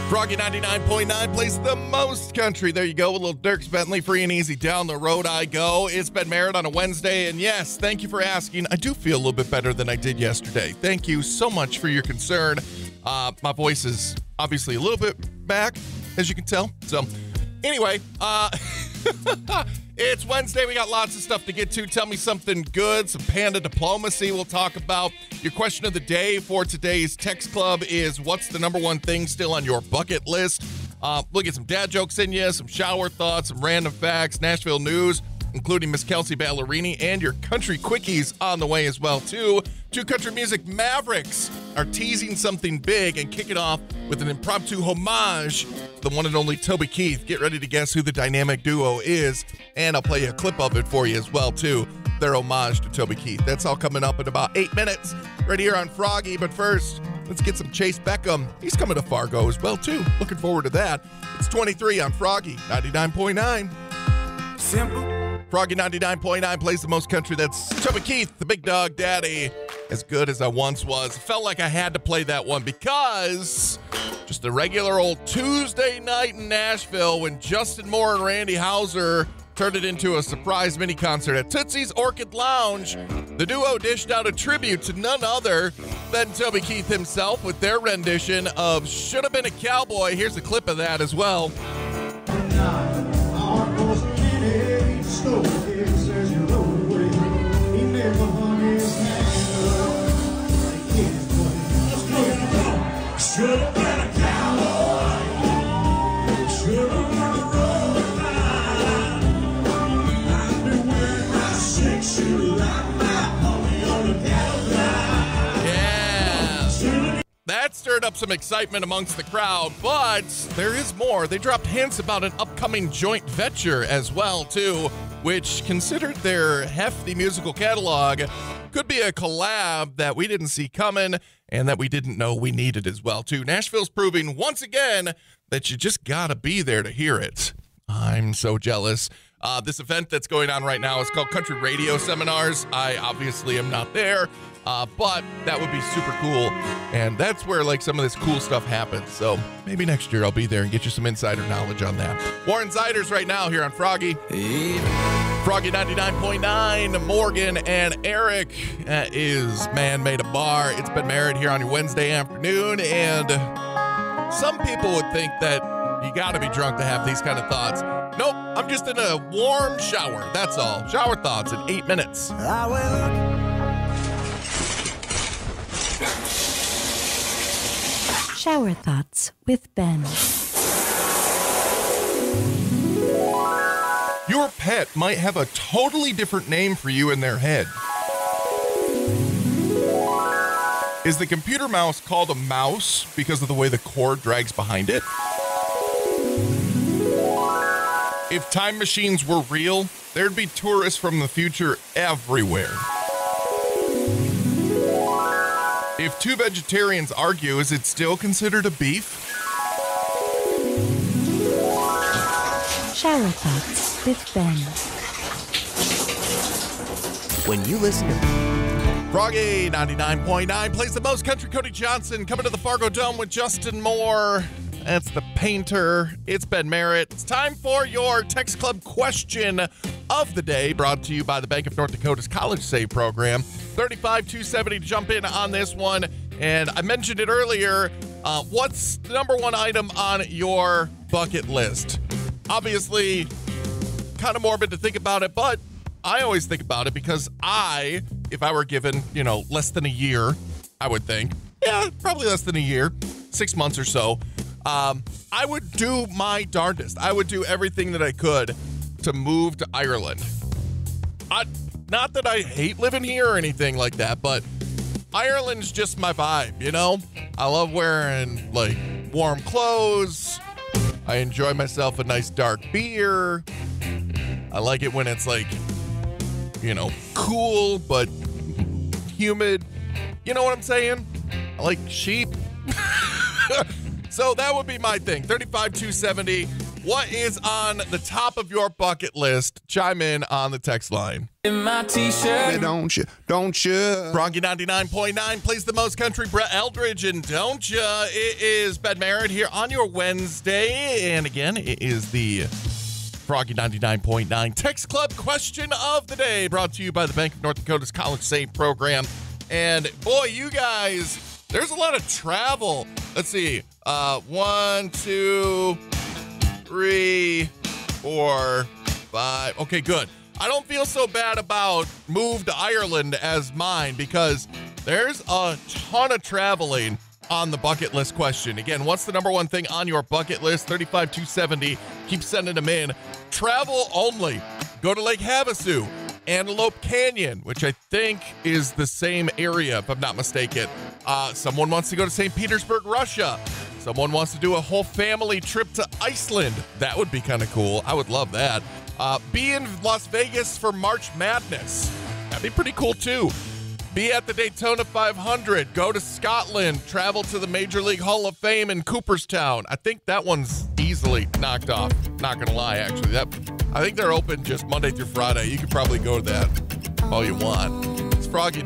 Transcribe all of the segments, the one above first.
Froggy 99.9 plays the most country. There you go, a little Dierks Bentley, free and easy. Down the road I go. It's been Merritt on a Wednesday, and yes, thank you for asking. I do feel a little bit better than I did yesterday. Thank you so much for your concern. My voice is obviously a little bit back, as you can tell. So, anyway, it's Wednesday. We got lots of stuff to get to. Tell me something good. Some Panda Diplomacy we'll talk about. Your question of the day for today's text club is, what's the number one thing still on your bucket list? We'll get some dad jokes in you, some shower thoughts, some random facts, Nashville news, including Miss Kelsea Ballerini, and your country quickies on the way as well, too. Two country music mavericks are teasing something big and kick it off with an impromptu homage to the one and only Toby Keith. Get ready to guess who the dynamic duo is, and I'll play a clip of it for you as well, too. Their homage to Toby Keith. That's all coming up in about 8 minutes right here on Froggy. But first, let's get some Chase Beckham. He's coming to Fargo as well, too. Looking forward to that. It's 23 on Froggy 99.9. Simple. Froggy 99.9 plays the most country. That's Toby Keith, the big dog daddy. As good as I once was. Felt like I had to play that one because just a regular old Tuesday night in Nashville when Justin Moore and Randy Houser turned it into a surprise mini concert at Tootsie's Orchid Lounge. The duo dished out a tribute to none other than Toby Keith himself with their rendition of Should Have Been a Cowboy. Here's a clip of that as well. Should have been a cowboy. Should have been a road line. I've been wearing my 6-shoe like my homie on the cattle line. Yeah. That stirred up some excitement amongst the crowd, but there is more. They dropped hints about an upcoming joint venture as well, too, which, considered their hefty musical catalog, could be a collab that we didn't see coming and that we didn't know we needed as well, too. Nashville's proving once again that you just gotta be there to hear it. I'm so jealous. This event that's going on right now is called Country Radio Seminars. I obviously am not there, but that would be super cool. And that's where like some of this cool stuff happens. So maybe next year I'll be there and get you some insider knowledge on that. Warren Ziders right now here on Froggy. Froggy 99.9, Morgan and Eric is Man Made a Bar. It's been Merritt here on your Wednesday afternoon, and some people would think that you gotta be drunk to have these kind of thoughts. Nope, I'm just in a warm shower, that's all. Shower thoughts in 8 minutes. Shower Thoughts with Ben. Your pet might have a totally different name for you in their head. Is the computer mouse called a mouse because of the way the cord drags behind it? If time machines were real, there'd be tourists from the future everywhere. If two vegetarians argue, is it still considered a beef? Shower Thoughts with Ben. When you listen to Froggy 99.9 plays the most country. Cody Johnson coming to the Fargo Dome with Justin Moore. That's the painter. It's Ben Merritt. It's time for your Text Club question of the day, brought to you by the Bank of North Dakota's College Save program. 35-270 to jump in on this one. And I mentioned it earlier. What's the number one item on your bucket list? Obviously, kind of morbid to think about it, but I always think about it because if I were given, less than a year, I would think, probably less than a year, 6 months or so, I would do my darndest. I would do everything that I could to move to Ireland. Not that I hate living here or anything like that, but Ireland's just my vibe, I love wearing, warm clothes. I enjoy myself a nice dark beer. I like it when it's cool, but humid. You know what I'm saying? I like sheep. So that would be my thing. 35-270. What is on the top of your bucket list? Chime in on the text line. In my t-shirt. Don't you? Froggy 99.9 plays the most country. Brett Eldridge and Don't Ya. It is Ben Merritt here on your Wednesday. And again, it is the Froggy 99.9 Text Club question of the day, brought to you by the Bank of North Dakota's College Save program. And boy, you guys, there's a lot of travel. Let's see. 1, 2, 3, 4, 5. Okay, good. I don't feel so bad about move to Ireland as mine because there's a ton of traveling on the bucket list question. Again, what's the number one thing on your bucket list? 35270. Keep sending them in. Travel only. Go to Lake Havasu, Antelope Canyon, which I think is the same area, if I'm not mistaken. Someone wants to go to St. Petersburg, Russia. Someone wants to do a whole family trip to Iceland. That would be kind of cool. I would love that. Be in Las Vegas for March Madness. That'd be pretty cool, too. Be at the Daytona 500. Go to Scotland. Travel to the Major League Hall of Fame in Cooperstown. I think that one's easily knocked off. Not going to lie, actually. I think they're open just Monday through Friday. You could probably go to that all you want. It's Froggy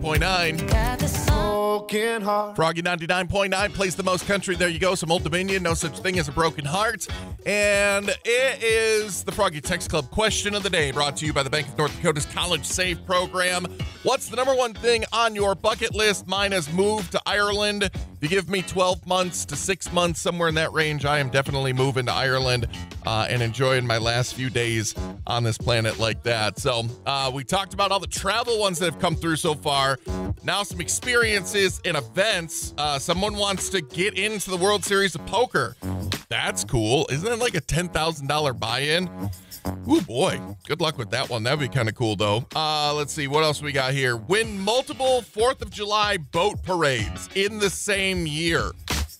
99.9. Froggy 99.9 plays the most country. There you go. Some Old Dominion. No such thing as a broken heart. And it is the Froggy Text Club question of the day, brought to you by the Bank of North Dakota's College Save program. What's the number one thing on your bucket list? Mine is move to Ireland. If you give me 12 months to 6 months, somewhere in that range, I am definitely moving to Ireland and enjoying my last few days on this planet like that. So we talked about all the travel ones that have come through so far. Now some experiences and events. Someone wants to get into the World Series of Poker. That's cool. Isn't it like a $10,000 buy-in? Ooh, boy. Good luck with that one. That'd be kind of cool, though. Let's see. What else we got here? Win multiple 4th of July boat parades in the same year.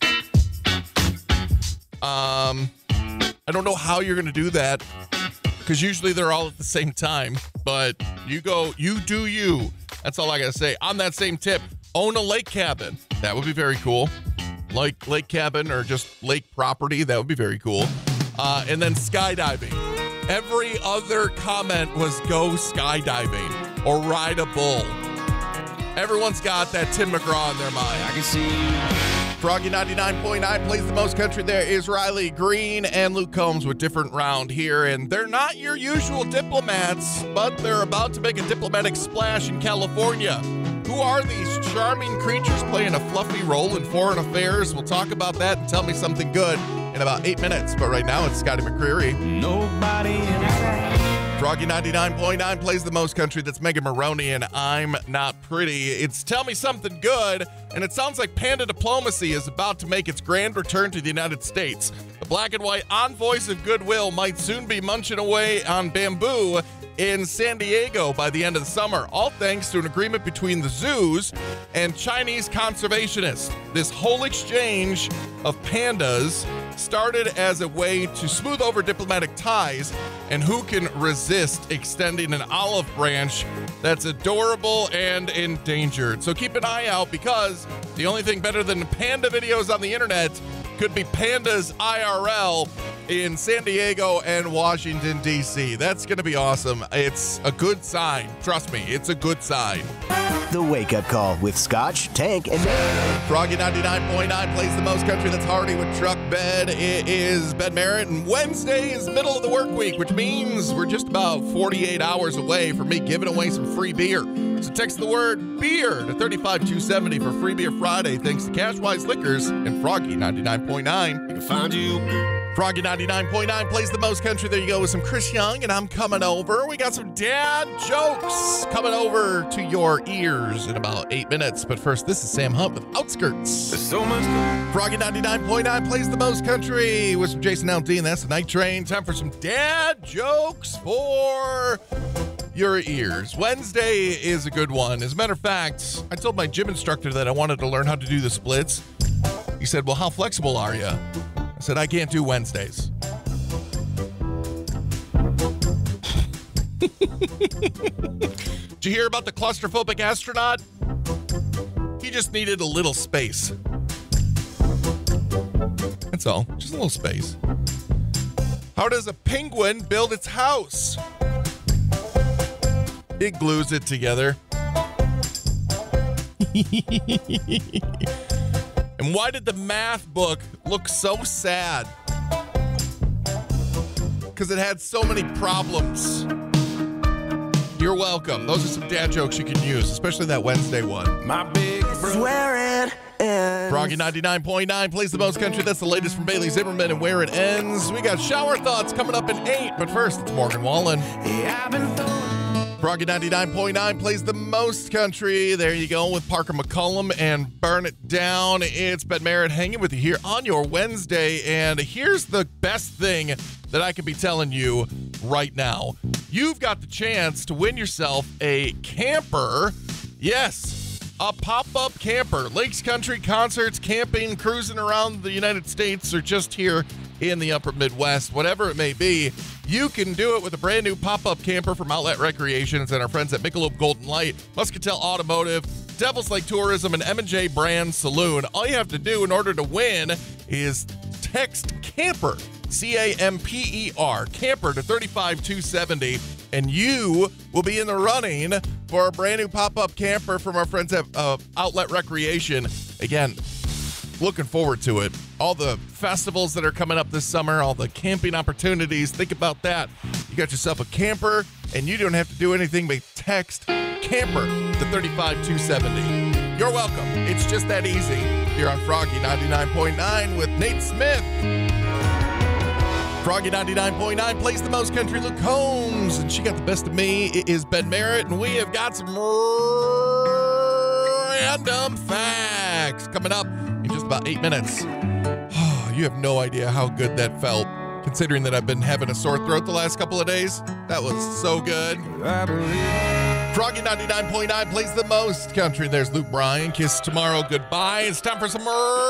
I don't know how you're going to do that because usually they're all at the same time. But you do you. That's all I got to say. On that same tip, own a lake cabin. That would be very cool. Like lake cabin or just lake property. That would be very cool. And then skydiving. Every other comment was go skydiving or ride a bull. Everyone's got that Tim McGraw in their mind. I can see. Froggy 99.9 plays the most country. There is Riley Green and Luke Combs with different round here. And they're not your usual diplomats, but they're about to make a diplomatic splash in California. Who are these charming creatures playing a fluffy role in foreign affairs? We'll talk about that and tell me something good in about 8 minutes. But right now, it's Scotty McCreery. Nobody in Froggy 99.9 plays the most country. That's Megan Maroney and I'm Not Pretty. It's Tell Me Something Good, and it sounds like Panda Diplomacy is about to make its grand return to the United States. The black and white envoys of goodwill might soon be munching away on bamboo in San Diego by the end of the summer, all thanks to an agreement between the zoos and Chinese conservationists. This whole exchange of pandas started as a way to smooth over diplomatic ties, and who can resist extending an olive branch that's adorable and endangered? So keep an eye out, because the only thing better than panda videos on the internet could be pandas IRL in San Diego and Washington, D.C. That's going to be awesome. It's a good sign. Trust me, it's a good sign. The Wake Up Call with Scotch, Tank, and Merritt. Froggy 99.9 plays the most country. That's Hardy with Truck Bed. It is Ben Merritt, and Wednesday is middle of the work week, which means we're just about 48 hours away from me giving away some free beer. So text the word beer to 35270 for Free Beer Friday, thanks to Cashwise Liquors and Froggy 99.9. We can find you. Froggy 99.9 plays the most country. There you go with some Chris Young, and I'm coming over. We got some dad jokes coming over to your ears in about 8 minutes. But first, this is Sam Hunt with Outskirts. There's so much. Froggy 99.9 plays the most country with some Jason Aldean. That's the Night Train. Time for some dad jokes for your ears. Wednesday is a good one. As a matter of fact, I told my gym instructor that I wanted to learn how to do the splits. He said, well, how flexible are you? I said, I can't do Wednesdays. Did you hear about the claustrophobic astronaut? He just needed a little space. That's all. Just a little space. How does a penguin build its house? It glues it together. And why did the math book look so sad? Because it had so many problems. You're welcome. Those are some dad jokes you can use, especially that Wednesday one. My big brother. Froggy 99.9 plays the most country. That's the latest from Bailey Zimmerman and Where It Ends. We got shower thoughts coming up in 8, but first it's Morgan Wallen. Froggy 99.9 plays the most country. There you go with Parker McCollum and Burn It Down. It's Ben Merritt hanging with you here on your Wednesday. And here's the best thing that I can be telling you right now. You've got the chance to win yourself a camper. Yes, a pop-up camper. Lakes Country, concerts, camping, cruising around the United States, or just here in the upper Midwest, whatever it may be. You can do it with a brand new pop-up camper from Outlet Recreations and our friends at Michelob Golden Light, Muscatel Automotive, Devil's Lake Tourism, and M&J Brand Saloon. All you have to do in order to win is text CAMPER, C-A-M-P-E-R, CAMPER to 35270, and you will be in the running for a brand new pop-up camper from our friends at Outlet Recreation. Again, looking forward to it. All the festivals that are coming up this summer, all the camping opportunities, think about that. You got yourself a camper, and you don't have to do anything but text CAMPER to 35270. You're welcome. It's just that easy. Here on Froggy 99.9 with Nate Smith. Froggy 99.9 plays the most country. Luke Combs, and she got the best of me. It is Ben Merritt, and we have got some random facts coming up in just about 8 minutes. You have no idea how good that felt, considering that I've been having a sore throat the last couple of days. That was so good. Froggy 99.9 plays the most country. There's Luke Bryan. Kiss tomorrow. Goodbye. It's time for some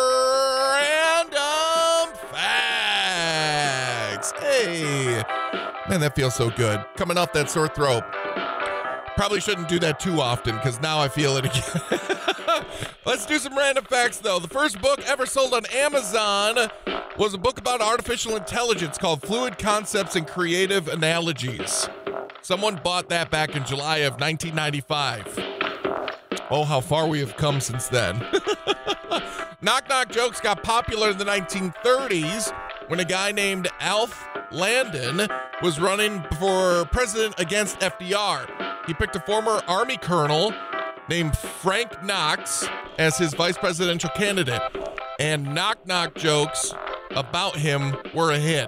random facts. Hey, man, that feels so good. Coming off that sore throat. Probably shouldn't do that too often because now I feel it again. Let's do some random facts, though. The first book ever sold on Amazon was a book about artificial intelligence called Fluid Concepts and Creative Analogies. Someone bought that back in July of 1995. Oh, how far we have come since then. Knock-knock jokes got popular in the 1930s when a guy named Alf Landon was running for president against FDR. He picked a former Army colonel named Frank Knox as his vice presidential candidate. And knock-knock jokes about him were a hit.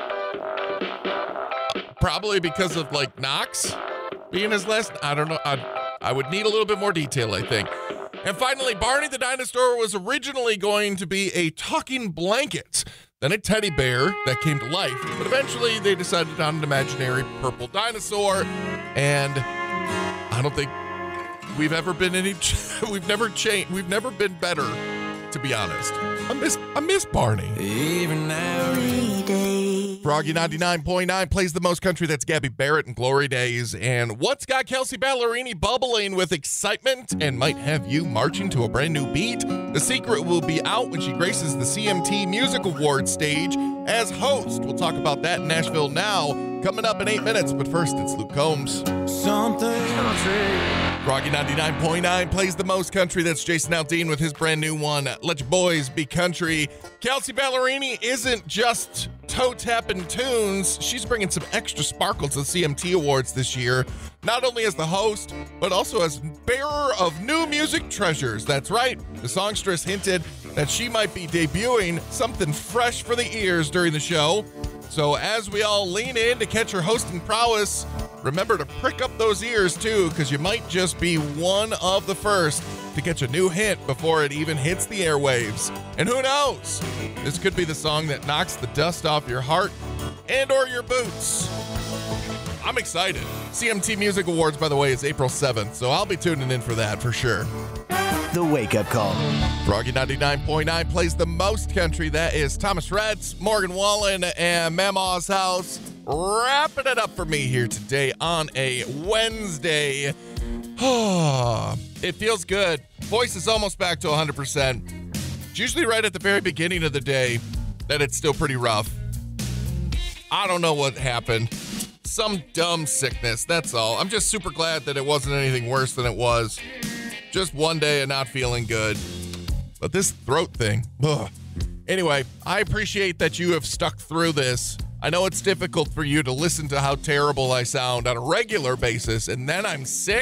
Probably because of, like, Knox being his last... I don't know. I would need a little bit more detail, I think. And finally, Barney the dinosaur was originally going to be a talking blanket, then a teddy bear that came to life. But eventually, they decided on an imaginary purple dinosaur. And I don't think we've ever been we've never changed. We've never been better, to be honest. I miss Barney. Even now, Froggy 99.9 plays the most country. That's Gabby Barrett and Glory Days. And what's got Kelsea Ballerini bubbling with excitement and might have you marching to a brand new beat? The secret will be out when she graces the CMT Music Awards stage as host. We'll talk about that in Nashville Now coming up in 8 minutes. But first, it's Luke Combs. Froggy 99.9 plays the most country. That's Jason Aldean with his brand new one, Let Your Boys Be Country. Kelsea Ballerini isn't just toe-tapping tunes. She's bringing some extra sparkle to the CMT Awards this year, not only as the host, but also as bearer of new music treasures. That's right. The songstress hinted that she might be debuting something fresh for the ears during the show. So as we all lean in to catch her hosting prowess, remember to prick up those ears too, because you might just be one of the first to catch a new hint before it even hits the airwaves. And who knows? This could be the song that knocks the dust off your heart and or your boots. I'm excited. CMT Music Awards, by the way, is April 7th, so I'll be tuning in for that for sure. The Wake Up Call. Froggy 99.9 plays the most country. That is Thomas Rhett's, Morgan Wallen, and Mama's House. Wrapping it up for me here today on a Wednesday. It feels good. Voice is almost back to 100%. It's usually right at the very beginning of the day that it's still pretty rough. I don't know what happened. Some dumb sickness, that's all. I'm just super glad that it wasn't anything worse than it was. Just one day of not feeling good. But this throat thing, ugh. Anyway, I appreciate that you have stuck through this. I know it's difficult for you to listen to how terrible I sound on a regular basis, and then I'm sick.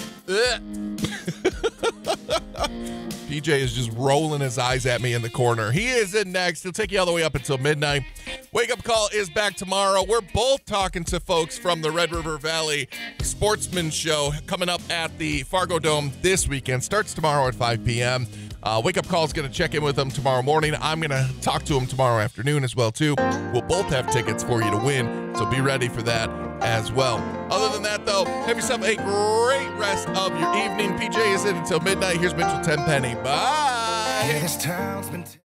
PJ is just rolling his eyes at me in the corner. He is in next. He'll take you all the way up until midnight. Wake Up Call is back tomorrow. We're both talking to folks from the Red River Valley Sportsman Show coming up at the Fargo Dome this weekend. Starts tomorrow at 5 p.m. Wake Up Call is going to check in with them tomorrow morning. I'm going to talk to them tomorrow afternoon as well, too. We'll both have tickets for you to win, so be ready for that as well. Other than that, though, have yourself a great rest of your evening. PJ is in until midnight. Here's Mitchell Tenpenny. Bye. Yeah, this town's been